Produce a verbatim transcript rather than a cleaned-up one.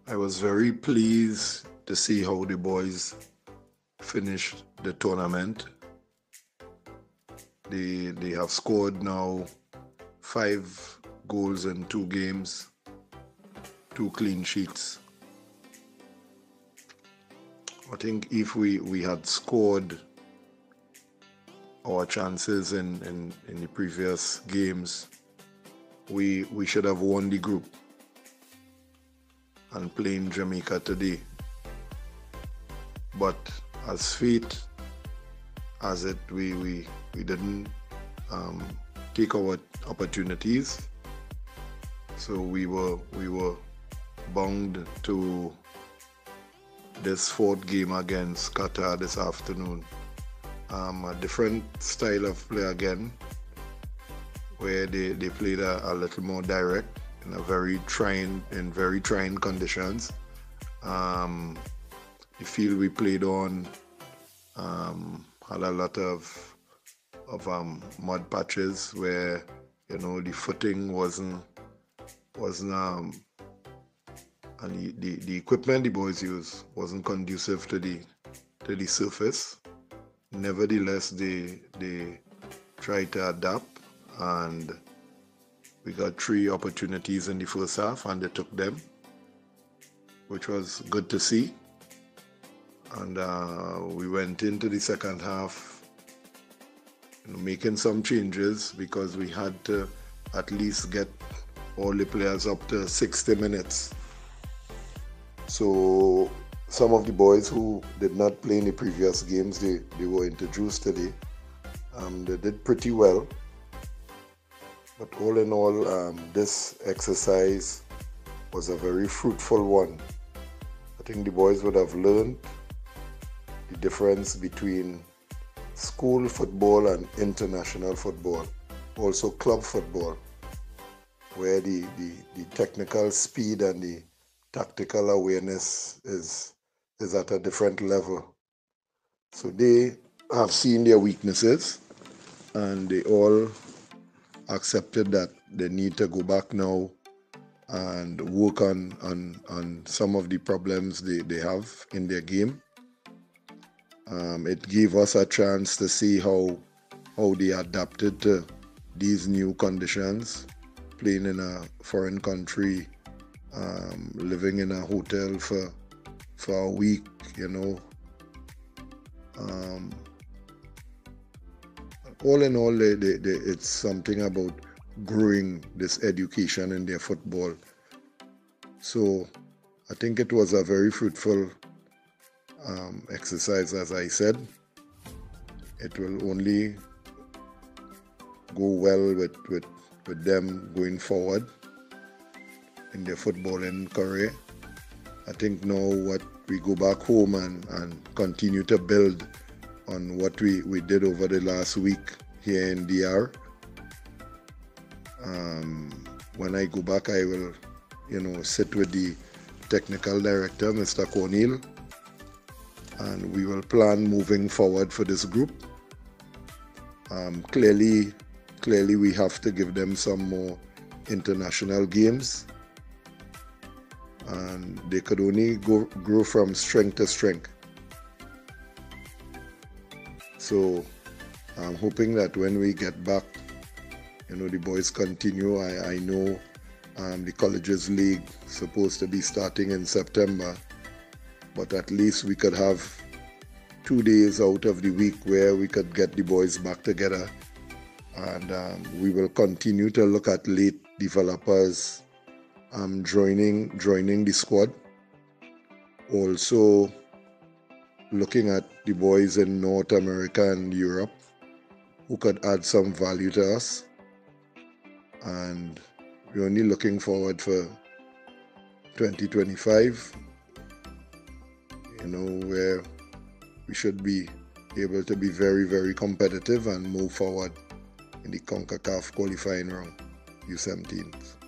I was very pleased to see how the boys finished the tournament. They, they have scored now five goals in two games, two clean sheets. I think if we, we had scored our chances in, in, in the previous games, we, we should have won the group and playing Jamaica today. But as fate as it, we, we, we didn't um, take our opportunities. So we were, we were bound to this fourth game against Qatar this afternoon. Um, a different style of play again, where they, they played a, a little more direct in a very trying, in very trying conditions. Um, the field we played on um, had a lot of of um, mud patches where, you know, the footing wasn't wasn't um, and the, the, the equipment the boys used wasn't conducive to the to the surface. Nevertheless, they they tried to adapt, and we got three opportunities in the first half, and they took them, which was good to see. And uh, we went into the second half, you know, making some changes because we had to at least get all the players up to sixty minutes. So some of the boys who did not play in the previous games, they, they were introduced today. Um, they did pretty well. But all in all, um, this exercise was a very fruitful one. I think the boys would have learned the difference between school football and international football, also club football, where the, the, the technical speed and the tactical awareness is, is at a different level. So they have seen their weaknesses, and they all accepted that they need to go back now and work on, on, on some of the problems they, they have in their game. Um, it gave us a chance to see how, how they adapted to these new conditions, playing in a foreign country, um, living in a hotel for, for a week, you know. Um, all in all, they, they, they, it's something about growing this education in their football. So I think it was a very fruitful um, exercise, as I said. It will only go well with, with, with them going forward in their footballing career. I think now what we go back home and, and continue to build on what we, we did over the last week here in D R. Um, when I go back, I will, you know, sit with the technical director, Mister Cornell, and we will plan moving forward for this group. Um, clearly, clearly we have to give them some more international games, and they could only go, grow from strength to strength. So I'm hoping that when we get back, you know, the boys continue. I, I know um, the Colleges League is supposed to be starting in September, but at least we could have two days out of the week where we could get the boys back together. And um, we will continue to look at late developers um, joining, joining the squad. Also looking at the boys in North America and Europe who could add some value to us. And we're only looking forward for twenty twenty-five, you know, where we should be able to be very, very competitive and move forward in the CONCACAF qualifying round, U seventeens.